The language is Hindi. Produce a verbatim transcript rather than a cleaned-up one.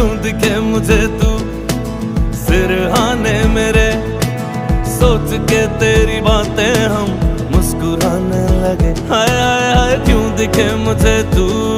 क्यों दिखे मुझे तू सिरहाने मेरे, सोच के तेरी बातें हम मुस्कुराने लगे। हाय हाय हाय क्यों दिखे मुझे तू